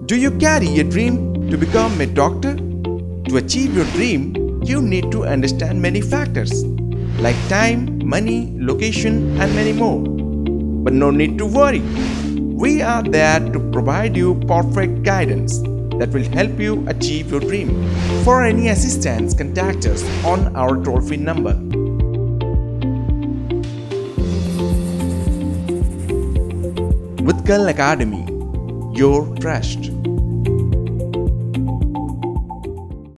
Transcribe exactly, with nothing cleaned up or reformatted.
Do you carry a dream to become a doctor? To achieve your dream, you need to understand many factors like time, money, location, and many more. But no need to worry. We are there to provide you perfect guidance that will help you achieve your dream. For any assistance, contact us on our toll-free number. Utkal Academy, your trust.